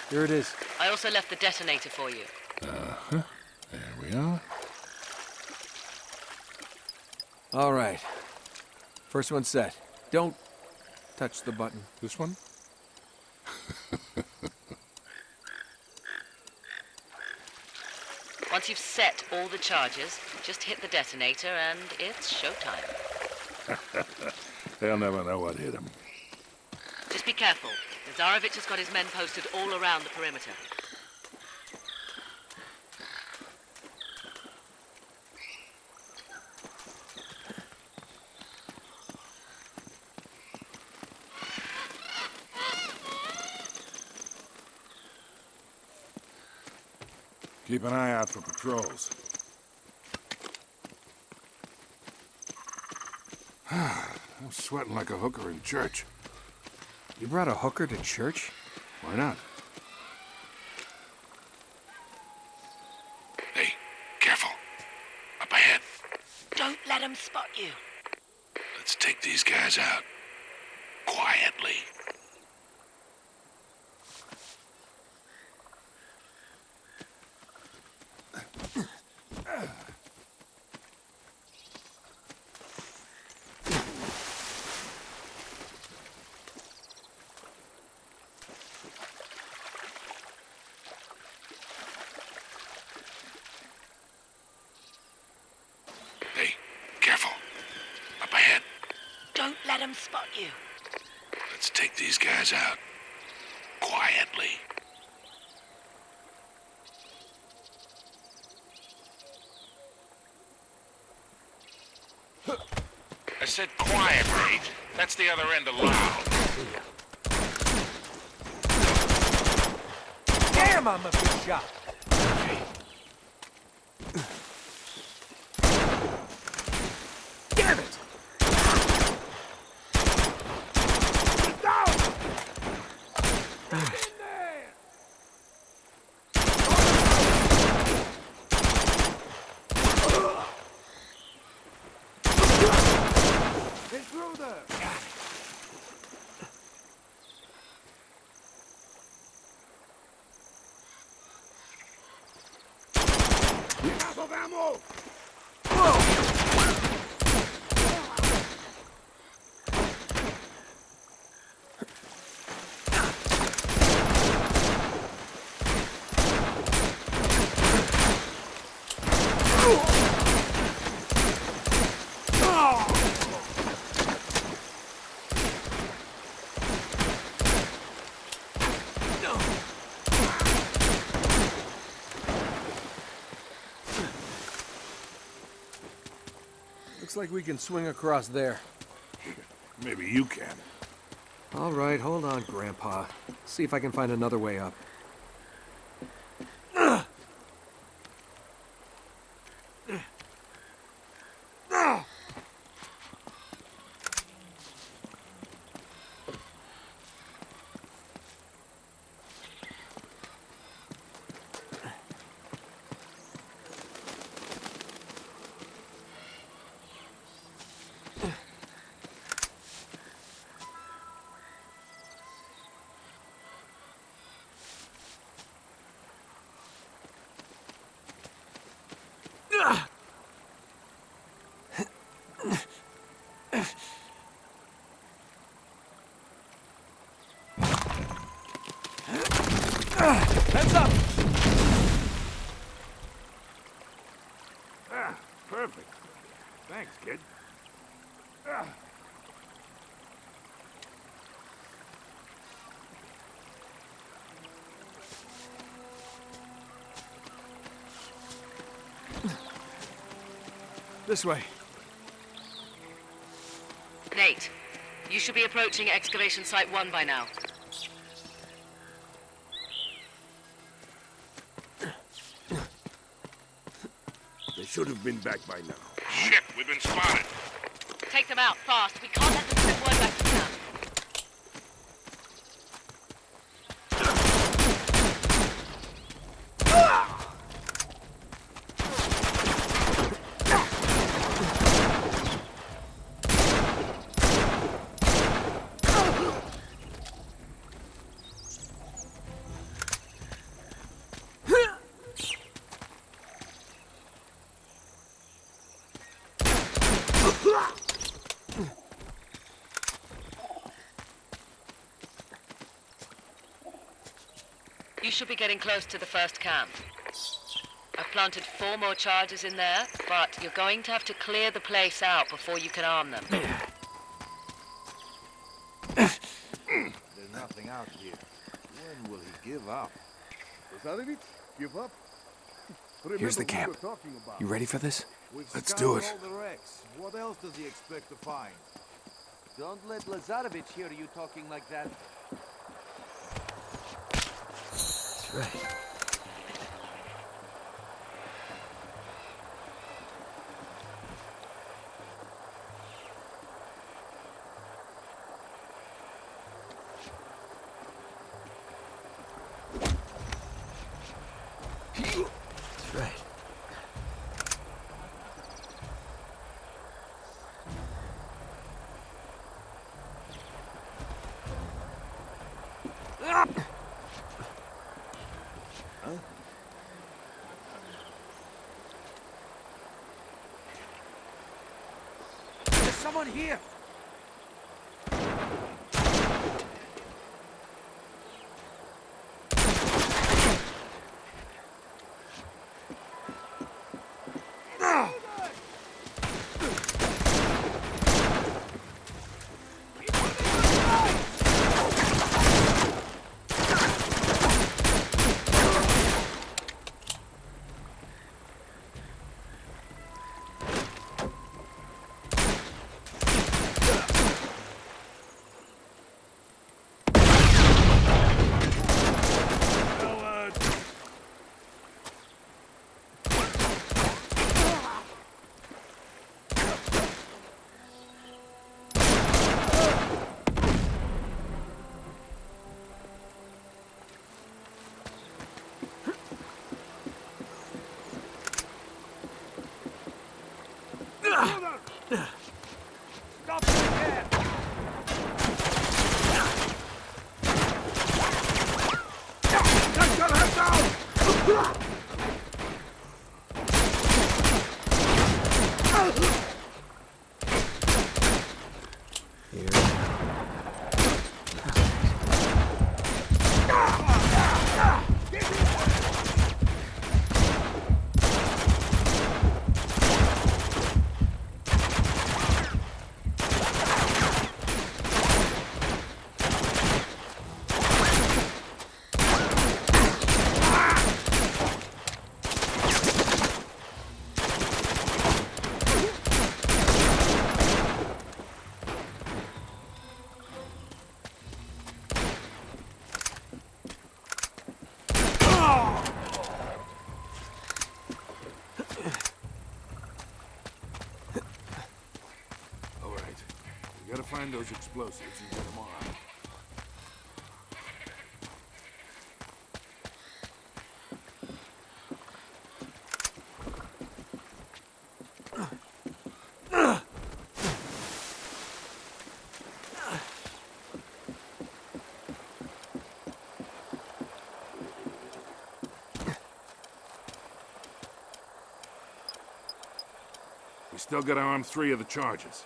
Here it is. I also left the detonator for you. Uh-huh. There we are. All right. First one set. Don't touch the button. This one? Once you've set all the charges, just hit the detonator and it's showtime. They'll never know what hit them. Just be careful. Lazarevich has got his men posted all around the perimeter. Keep an eye out for patrols. I'm sweating like a hooker in church. You brought a hooker to church? Why not? Hey, careful. Up ahead. Don't let them spot you. Let's take these guys out. Quietly. Hey, careful. Up ahead. Don't let them spot you. Let's take these guys out. Quietly. I said quietly. That's the other end of loud. Damn, I'm a big shot. Damn it! Get down! In there! Get through there! Enough of ammo! Looks like we can swing across there. Maybe you can. All right, hold on, Grandpa. See if I can find another way up. Heads up! Ah, perfect. Thanks, kid. Ah. This way. Nate, you should be approaching excavation site 1 by now. They should have been back by now. Shit, we've been spotted. Take them out, fast. We can't let them send word back to town. You should be getting close to the first camp. I've planted 4 more charges in there, but you're going to have to clear the place out before you can arm them. There's nothing out here. When will he give up? Lazarevich, give up? Here's the camp. You ready for this? We've Let's scoured do it. all the wrecks. What else does he expect to find? Don't let Lazarevich hear you talking like that. That's right. That's right. There's someone here! Stop right there! Get your head down! Here. All right. We gotta find those explosives and get them armed. We still gotta arm 3 of the charges.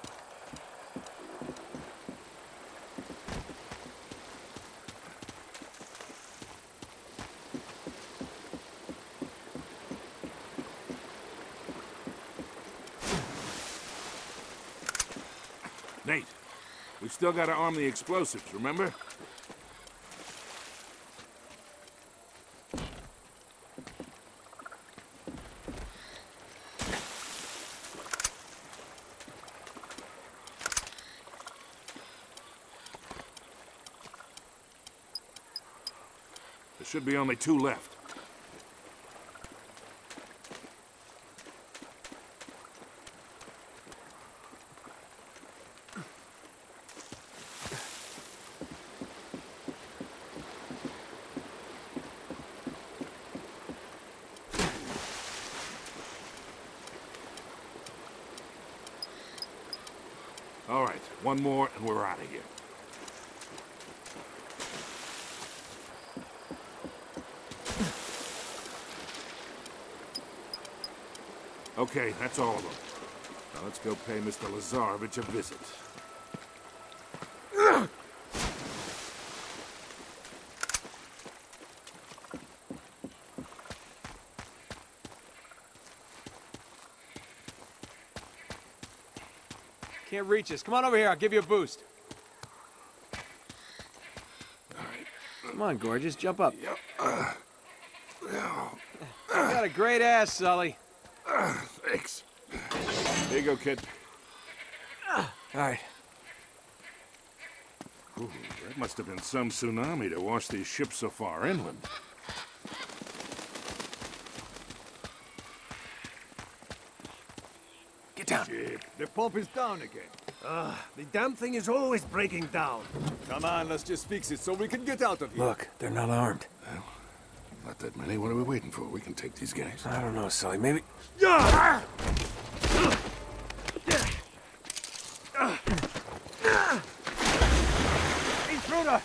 Nate, we've still got to arm the explosives, remember? There should be only 2 left. All right, one more and we're out of here. Okay, that's all of them. Now let's go pay Mr. Lazarevich a visit. Can't reach us. Come on over here, I'll give you a boost. Come on, gorgeous, jump up. You got a great ass, Sully. Thanks. There you go, kid. All right. Ooh, that must have been some tsunami to wash these ships so far inland. Get down. Shit, the pump is down again. The damn thing is always breaking down. Come on, let's just fix it so we can get out of here. Look, they're not armed. Well, not that many. What are we waiting for? We can take these guys. I don't know, Sully. Maybe... Intruder!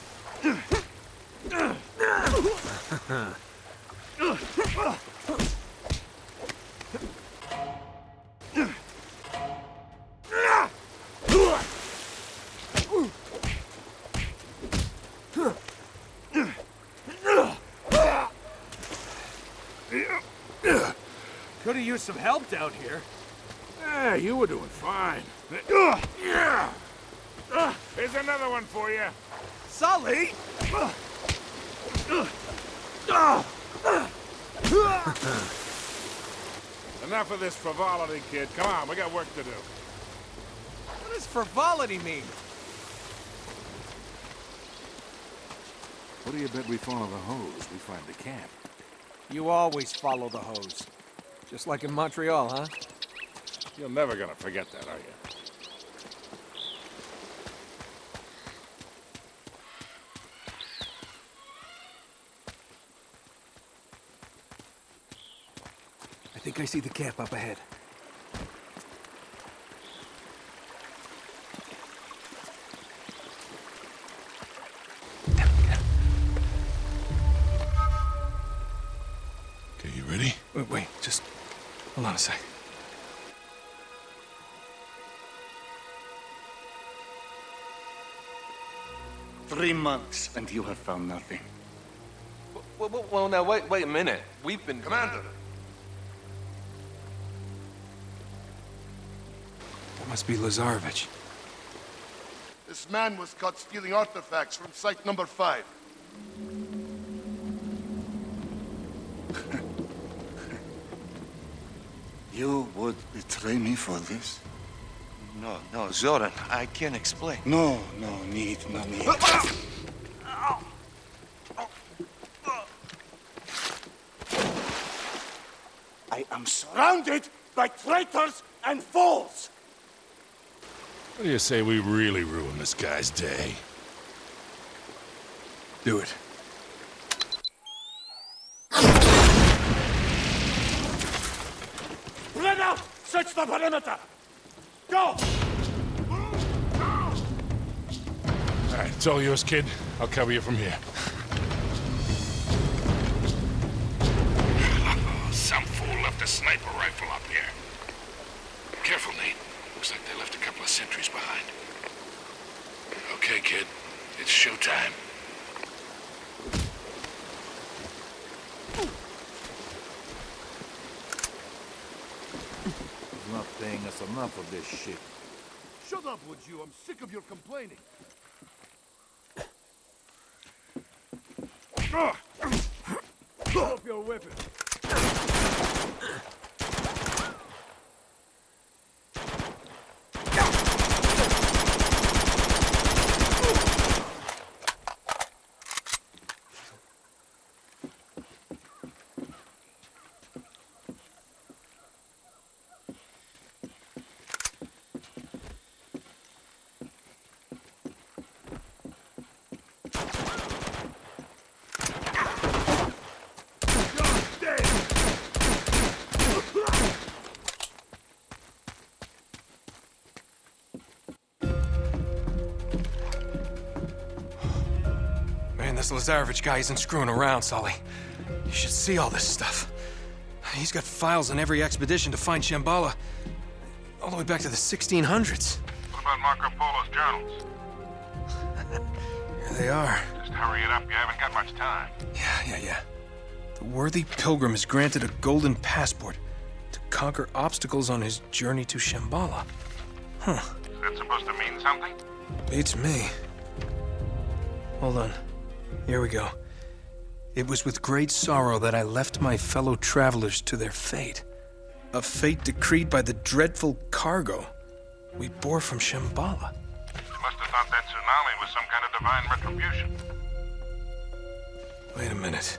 Could have used some help down here. Yeah, you were doing fine. Here's another one for you. Sully! Enough of this frivolity, kid. Come on, we got work to do. What does frivolity mean? What do you bet we follow the hose? We find the camp. You always follow the hose. Just like in Montreal, huh? You're never gonna forget that, are you? I think I see the camp up ahead. Okay, you ready? Wait, just hold on a sec. Three months, and you have found nothing. Well, now, wait a minute. We've been... Commander! That must be Lazarevich. This man was caught stealing artifacts from site number 5. You would betray me for this? No, Zoran, I can't explain. No need. I am surrounded by traitors and fools! What do you say we really ruin this guy's day? Do it. Spread out! Search the perimeter! Go! All right, it's all yours, kid. I'll cover you from here. Some fool left a sniper rifle up here. Careful, Nate. Looks like they left a couple of sentries behind. Okay, kid. It's showtime. He's not paying us enough of this shit. Shut up, would you? I'm sick of your complaining. Drop your weapon. Man, this Lazarevich guy isn't screwing around, Sully. You should see all this stuff. He's got files on every expedition to find Shambhala, all the way back to the 1600s. What about Marco Polo's journals? Here they are. Just hurry it up. You haven't got much time. Yeah. The worthy pilgrim is granted a golden passport to conquer obstacles on his journey to Shambhala. Huh. that supposed to mean something? Beats me. Hold on. Here we go. It was with great sorrow that I left my fellow travelers to their fate. A fate decreed by the dreadful cargo we bore from Shambhala. You must have thought that tsunami was some kind of divine retribution. Wait a minute.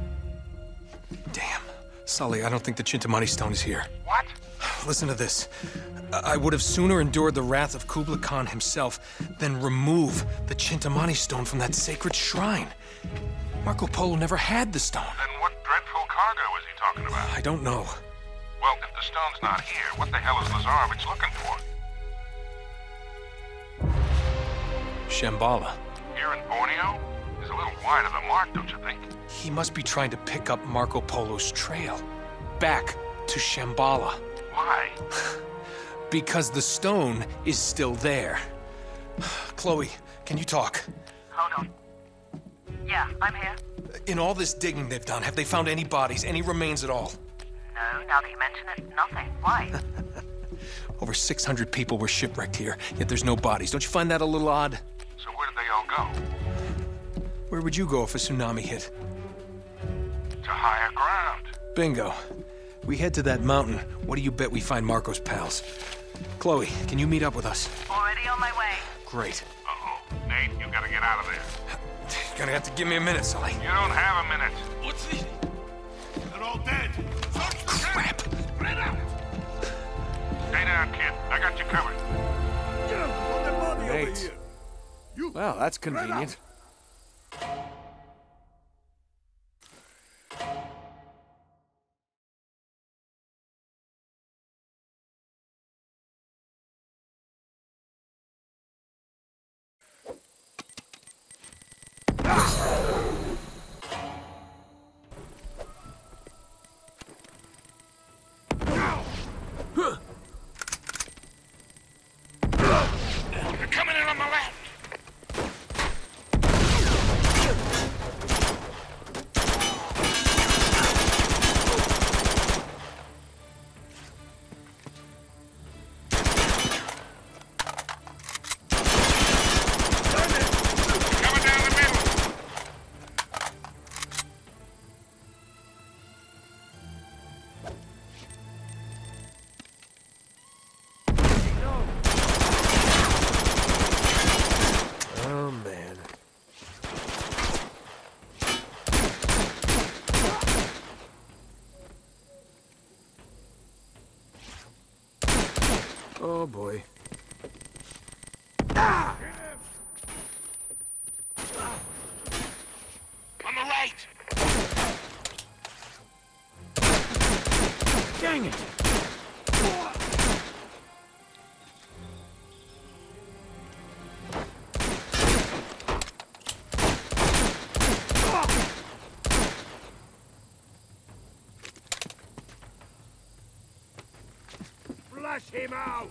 Damn. Sully, I don't think the Chintamani stone is here. What? Listen to this. I would have sooner endured the wrath of Kublai Khan himself than remove the Chintamani stone from that sacred shrine. Marco Polo never had the stone. Then what dreadful cargo is he talking about? I don't know. Well, if the stone's not here, what the hell is Lazarevich looking for? Shambhala. Here in Borneo? He's a little wide of the mark, don't you think? He must be trying to pick up Marco Polo's trail. Back to Shambhala. Why? Because the stone is still there. Chloe, can you talk? Hold on. Yeah, I'm here. In all this digging they've done, have they found any bodies, any remains at all? No, now that you mention it, nothing. Why? Over 600 people were shipwrecked here, yet there's no bodies. Don't you find that a little odd? So where did they all go? Where would you go if a tsunami hit? To higher ground. Bingo. We head to that mountain. What do you bet we find Marco's pals? Chloe, can you meet up with us? Already on my way. Great. Uh-oh. Nate, you gotta get out of there. You're gonna have to give me a minute, Sully. You don't have a minute. What's this? They're all dead. Crap. Spread out. Stay down, kid. I got you covered. Nate. Well, that's convenient. They're coming in on the left. Coming down the middle. Oh, man. Oh, boy. On the right. Dang it! Flush him out.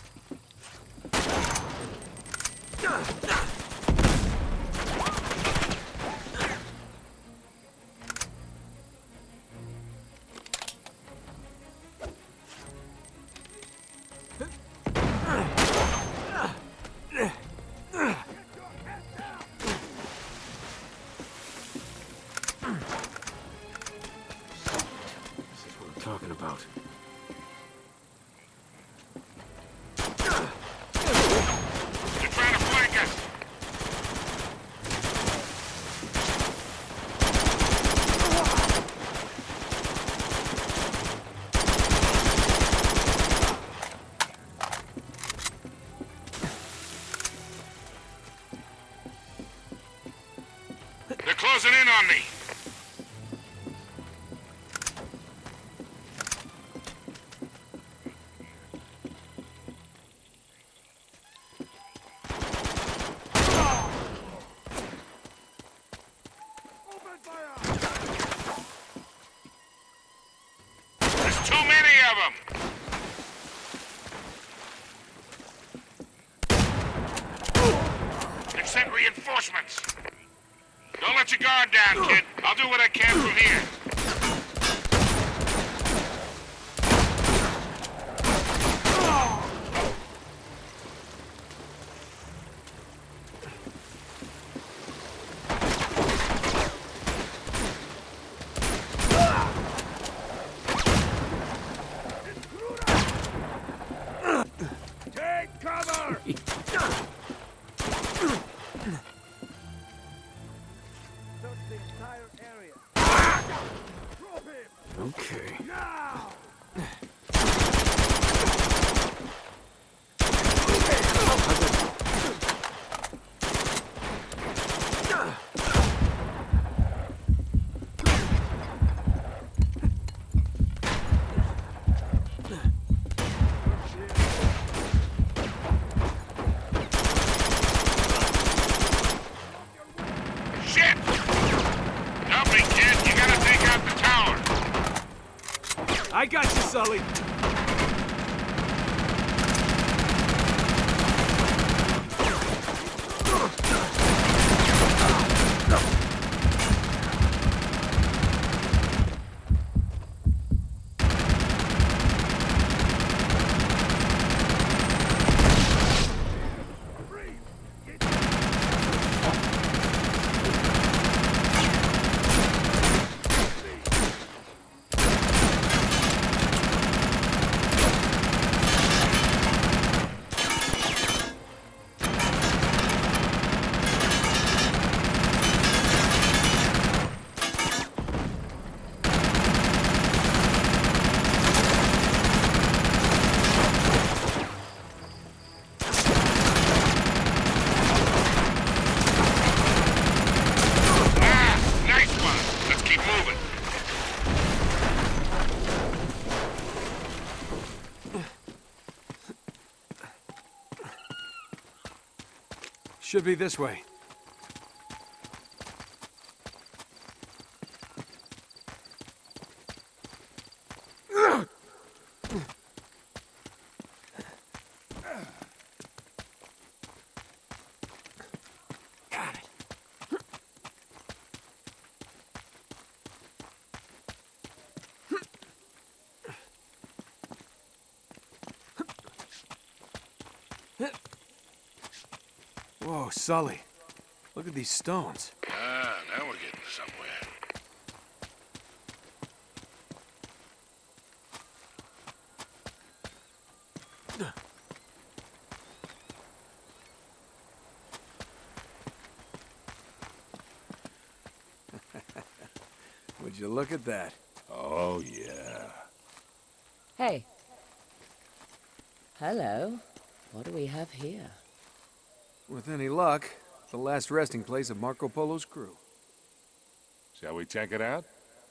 This is what I'm talking about. They're trying to flank us. They're closing in on me. There's too many of them. They've sent reinforcements. Don't let your guard down, kid. I'll do what I can from here. the entire area. Drop him! Okay. Now! Shit! Help me, kid. You gotta take out the tower. I got you, Sully. Nice one. Let's keep moving. Should be this way. Got it. Whoa, Sully. Look at these stones. Ah, now we're getting somewhere. Would you look at that? Oh, yeah. Hey. Hello. What do we have here? With any luck, the last resting place of Marco Polo's crew. Shall we check it out?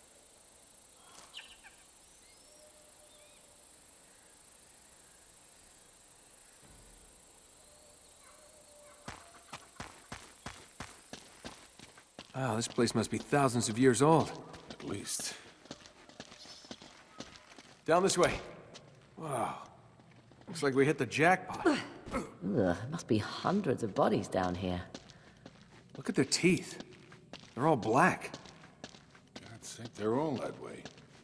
Wow, this place must be thousands of years old. At least. Down this way. Wow. Looks like we hit the jackpot. Ugh, there must be hundreds of bodies down here. Look at their teeth. They're all black. I'd think they're all that way.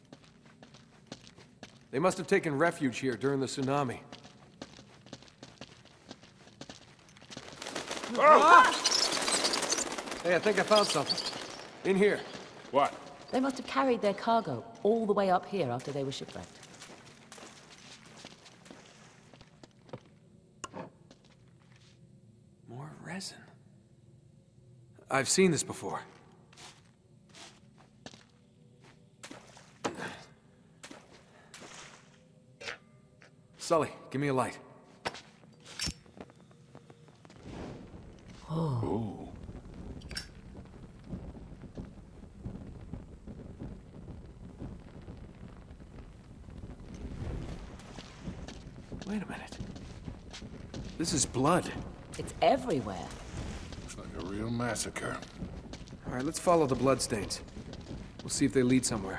They must have taken refuge here during the tsunami. Hey, I think I found something. In here. What? They must have carried their cargo all the way up here after they were shipwrecked. More resin. I've seen this before. Sully, give me a light. Ooh. Wait a minute. This is blood. It's everywhere. Looks like a real massacre. All right, let's follow the bloodstains. We'll see if they lead somewhere.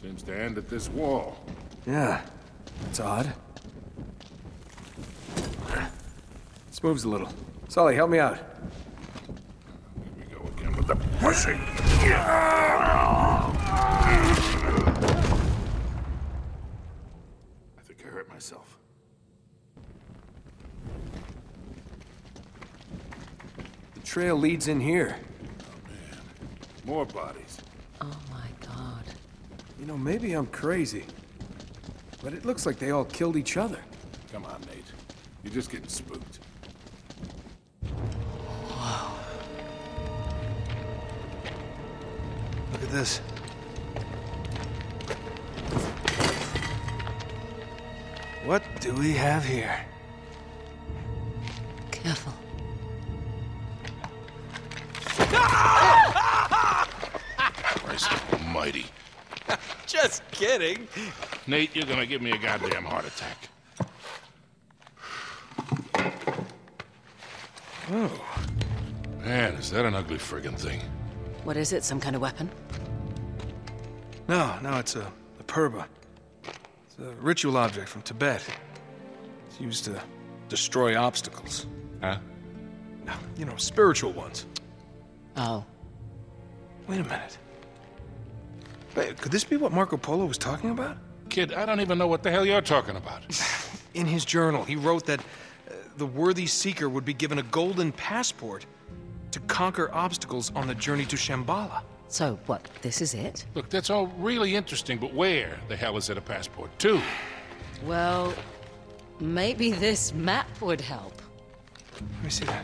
Seems to end at this wall. Yeah, that's odd. This moves a little. Sully, help me out. Here we go again with the pussy. I think I hurt myself. The trail leads in here. More bodies. Oh my god. You know, maybe I'm crazy, but it looks like they all killed each other. Come on, Nate. You're just getting spooked. Look at this. What do we have here? Careful. Christ almighty. Just kidding. Nate, you're gonna give me a goddamn heart attack. Oh. Man, is that an ugly friggin' thing? What is it? Some kind of weapon? No, it's a purba. It's a ritual object from Tibet. It's used to destroy obstacles. Huh? No, you know, spiritual ones. Oh. Wait a minute. Wait, could this be what Marco Polo was talking about? Kid, I don't even know what the hell you're talking about. In his journal, he wrote that the worthy seeker would be given a golden passport to conquer obstacles on the journey to Shambhala. So, what, this is it? Look, that's all really interesting, but where the hell is it a passport to? Well, maybe this map would help. Let me see that.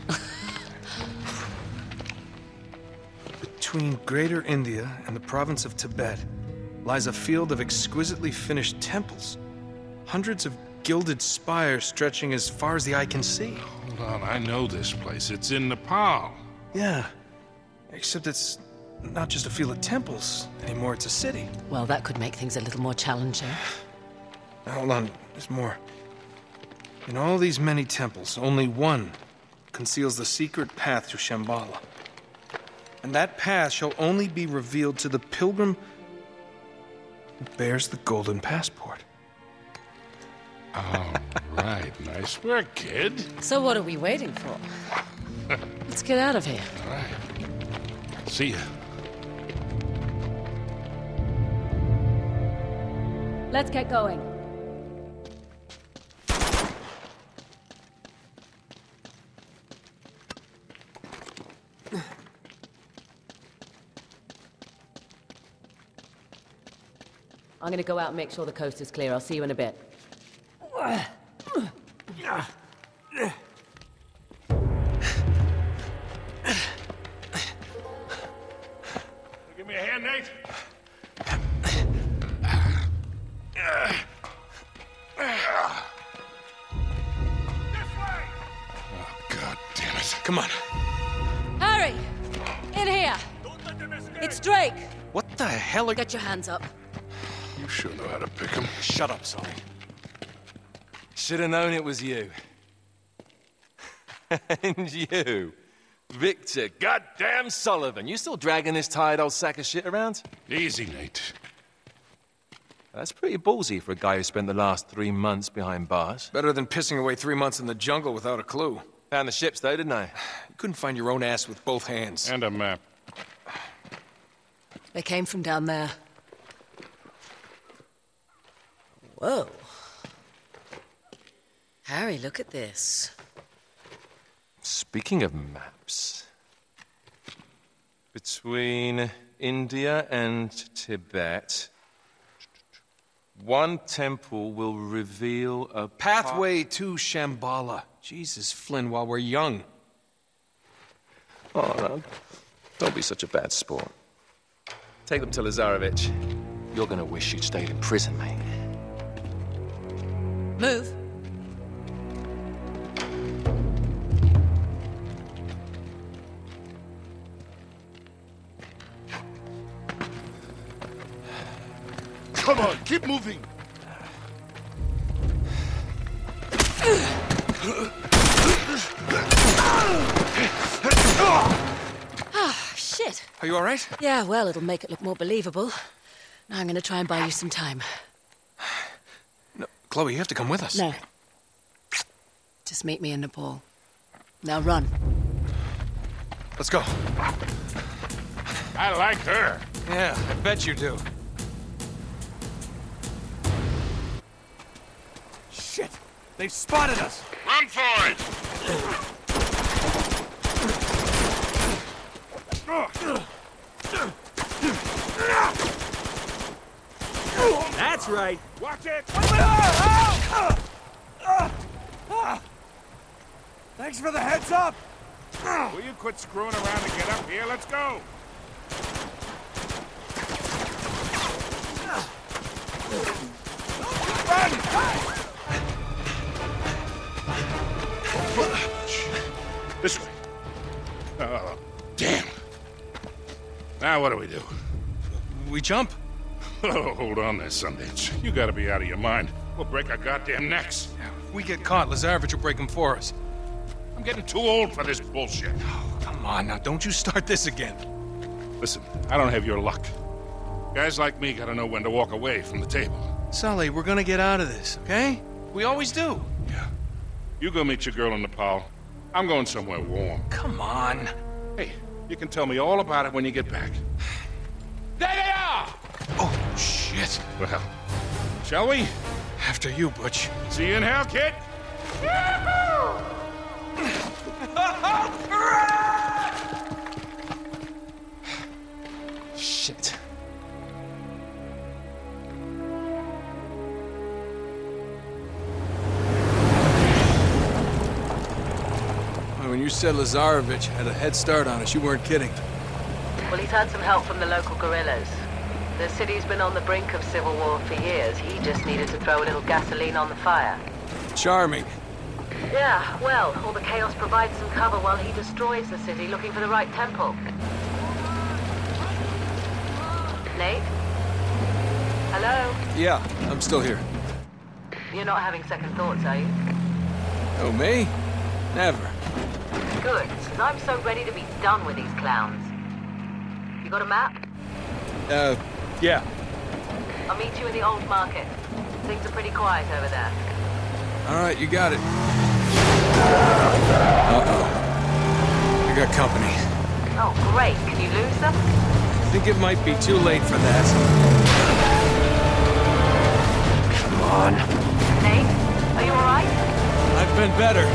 Between Greater India and the province of Tibet lies a field of exquisitely finished temples. Hundreds of gilded spires stretching as far as the eye can see. Hold on, I know this place. It's in Nepal. Yeah, except it's not just a field of temples anymore, it's a city. Well, that could make things a little more challenging. Now, hold on, there's more. In all these many temples, only one conceals the secret path to Shambhala. And that path shall only be revealed to the pilgrim who bears the golden passport. All right, nice work, kid. So what are we waiting for? Let's get out of here. All right. See ya. Let's get going. I'm gonna go out and make sure the coast is clear. I'll see you in a bit. Give me a hand, Nate. Oh, God damn it. Come on. Harry! In here! It's Drake! What the hell are... Get your hands up. You sure know how to pick 'em. Shut up, Sully. Should have known it was you. And you, Victor goddamn Sullivan. You still dragging this tired old sack of shit around? Easy, Nate. That's pretty ballsy for a guy who spent the last 3 months behind bars. Better than pissing away 3 months in the jungle without a clue. Found the ships though, didn't I? You couldn't find your own ass with both hands. And a map. They came from down there. Whoa. Harry, look at this. Speaking of maps, between India and Tibet, one temple will reveal a Pathway to Shambhala. Jesus, Flynn, while we're young. Oh, no. Don't be such a bad sport. Take them to Lazarevich. You're gonna wish you'd stayed in prison, mate. Move. Come on, keep moving. Ah, shit. Are you all right? Yeah, well, it'll make it look more believable. Now I'm gonna try and buy you some time. No, Chloe, you have to come with us. No. Just meet me in Nepal. Now run. Let's go. I like her. Yeah, I bet you do. Shit! They've spotted us! Run for it! That's right! Watch it! Thanks for the heads up! Will you quit screwing around and get up here? Let's go! This way. Oh, damn. Now what do we do? We jump? Oh, hold on there, Sundance. You gotta be out of your mind. We'll break our goddamn necks. If we get caught, Lazarevich will break them for us. I'm getting too old for this bullshit. Oh, come on now, don't you start this again. Listen, I don't have your luck. Guys like me gotta know when to walk away from the table. Sully, we're gonna get out of this, okay? We always do. Yeah. You go meet your girl in Nepal. I'm going somewhere warm. Come on. Hey, you can tell me all about it when you get back. There they are! Oh, shit. Well, shall we? After you, Butch. See you in hell, kid! Shit. When you said Lazarevich had a head start on us, you weren't kidding. Well, he's had some help from the local guerrillas. The city's been on the brink of civil war for years. He just needed to throw a little gasoline on the fire. Charming. Yeah, well, all the chaos provides some cover while he destroys the city looking for the right temple. Nate? Hello? Yeah, I'm still here. You're not having second thoughts, are you? Oh, me? Never. Good, because I'm so ready to be done with these clowns. You got a map? Yeah. I'll meet you in the old market. Things are pretty quiet over there. All right, you got it. Uh-oh. I got company. Oh, great. Can you lose them? I think it might be too late for that. Come on. Nate, are you all right? I've been better.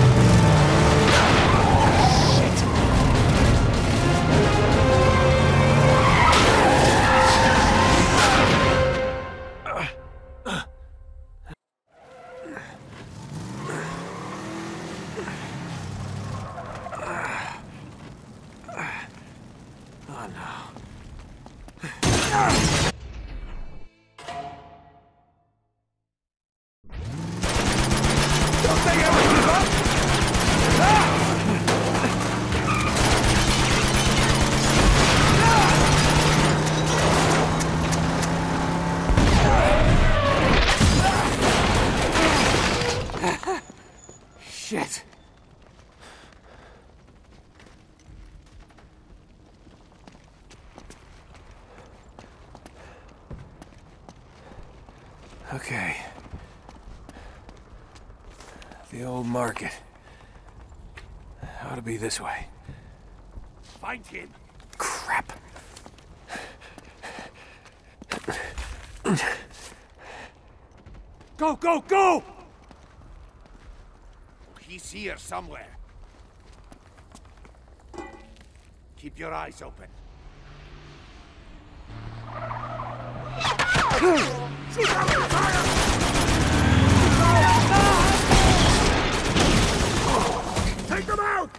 Shit. Okay. The old market. Ought to be this way. Find him. Crap. Go, go, go! He's here somewhere. Keep your eyes open. Take them out!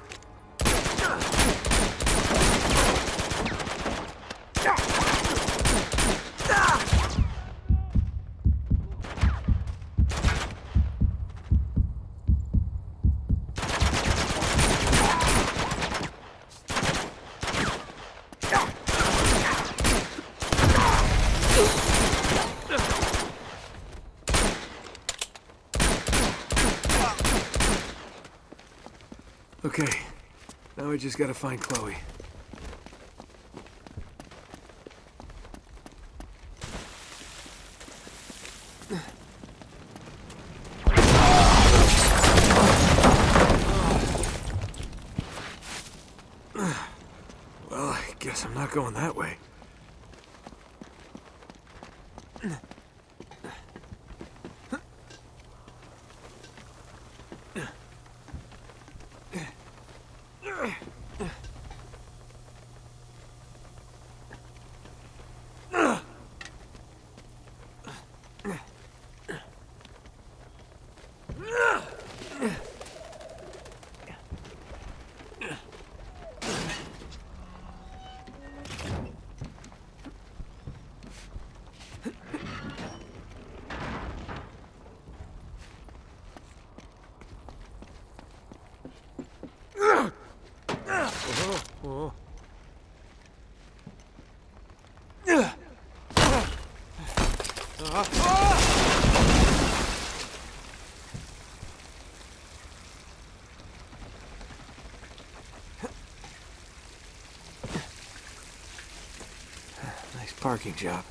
Okay. Now we just gotta find Chloe. Guess I'm not going that way. Nice parking job.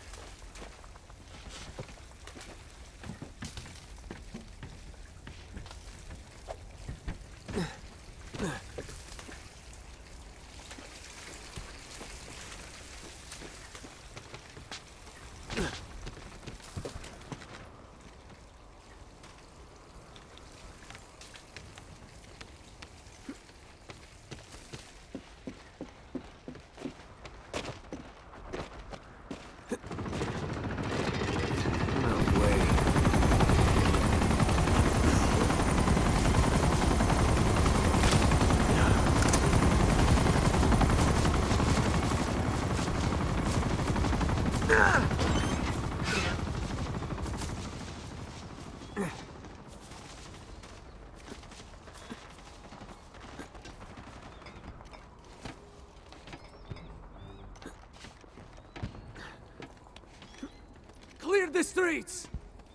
Clear the streets!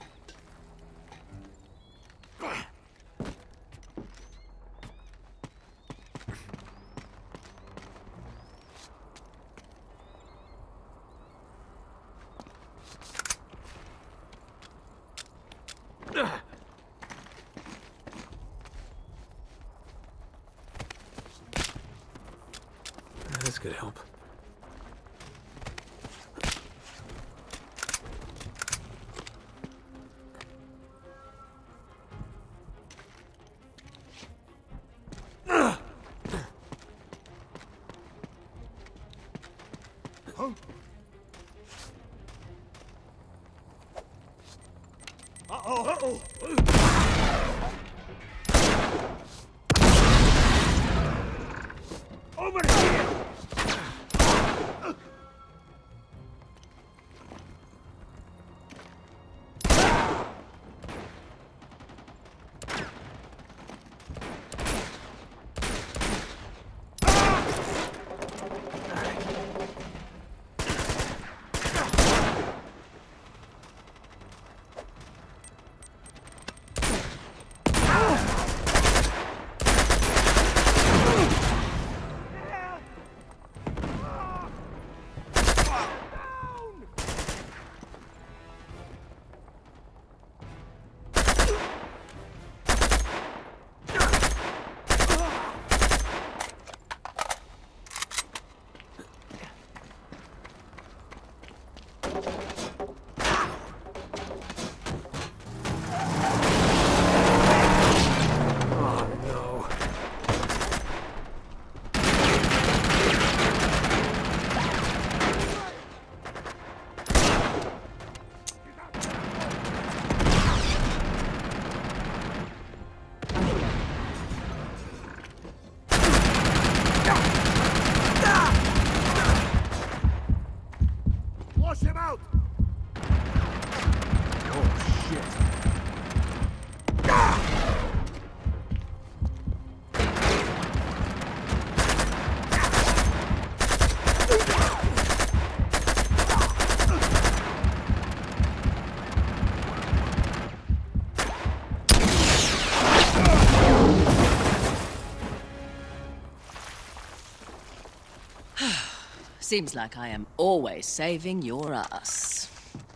This could help. Over here! Flush him out! Oh, shit. Seems like I am always saving your ass.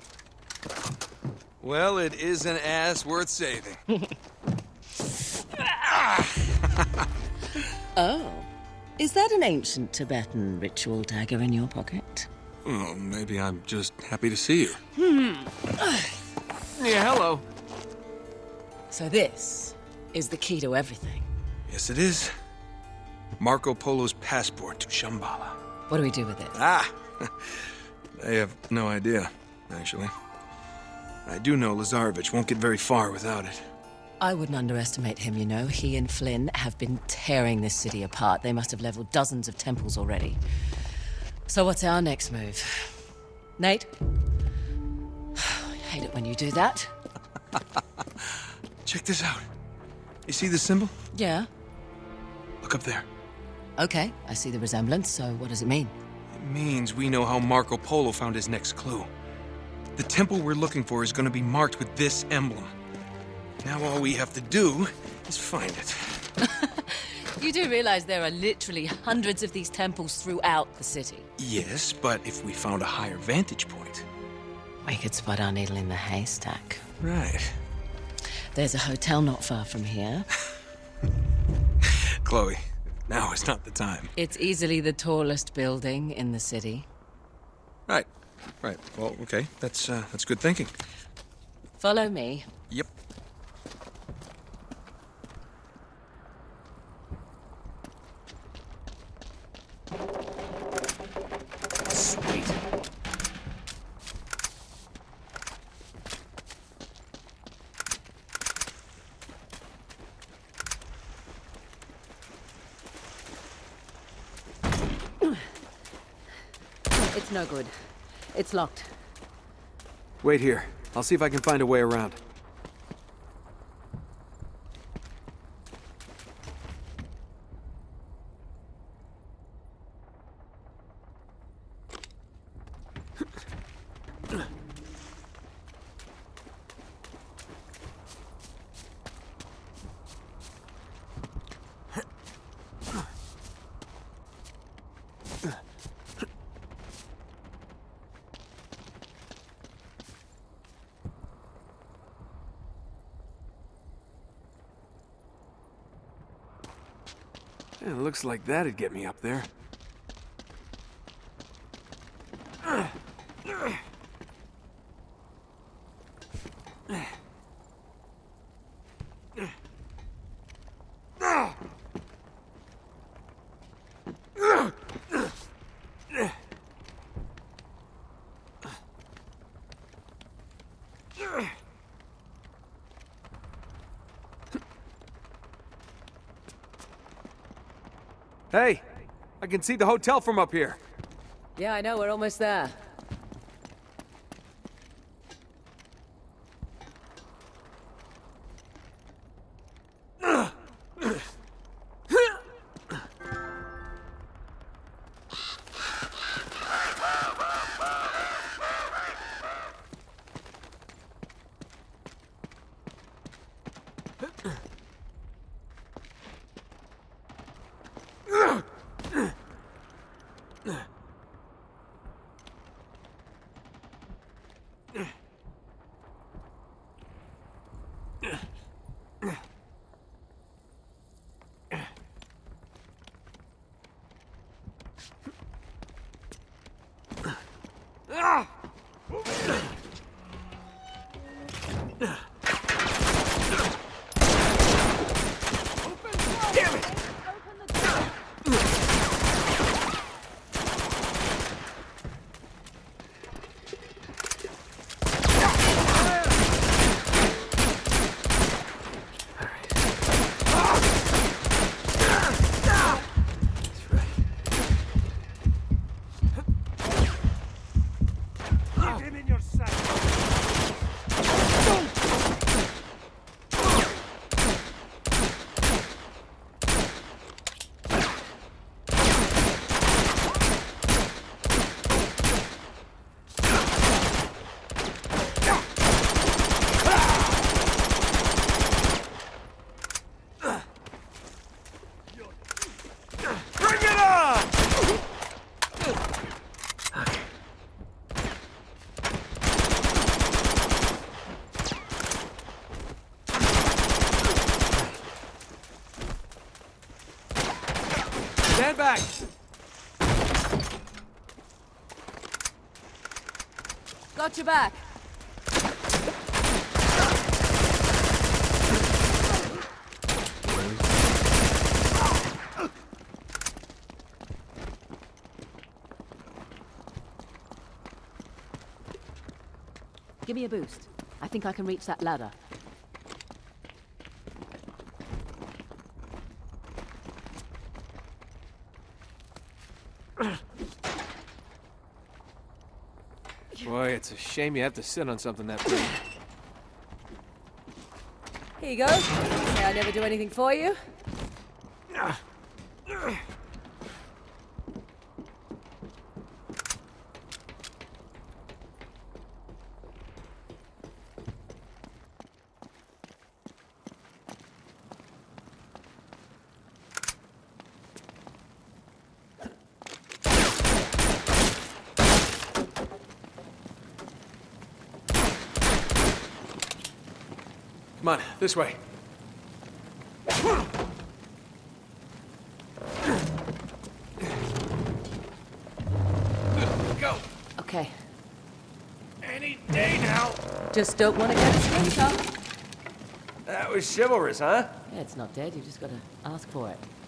Well, it is an ass worth saving. Oh, Is that an ancient Tibetan ritual dagger in your pocket? Oh, maybe I'm just happy to see you. Yeah, hello. So this is the key to everything. Yes, it is. Marco Polo's passport to Shambhala. What do we do with it? Ah! I have no idea, actually. I do know Lazarevich won't get very far without it. I wouldn't underestimate him, you know. He and Flynn have been tearing this city apart. They must have leveled dozens of temples already. So what's our next move? Nate? I hate it when you do that. Check this out. You see this symbol? Yeah. Look up there. Okay, I see the resemblance, so what does it mean? It means we know how Marco Polo found his next clue. The temple we're looking for is going to be marked with this emblem. Now all we have to do is find it. You do realize there are literally hundreds of these temples throughout the city? Yes, but if we found a higher vantage point... We could spot our needle in the haystack. Right. There's a hotel not far from here. Chloe, now is not the time. It's easily the tallest building in the city. Right. Well, okay. That's good thinking. Follow me. Yep. Sweet. It's no good. It's locked. Wait here. I'll see if I can find a way around. Yeah, looks like that'd get me up there. Hey, I can see the hotel from up here. Yeah, I know, we're almost there. Got your back. Give me a boost. I think I can reach that ladder. Boy, it's a shame you have to sit on something that big. Here you go. Say I never do anything for you. Come on, this way. Go. Okay. Any day now. Just don't want to get a skin, Tom. That was chivalrous, huh? Yeah, it's not dead. You just gotta ask for it.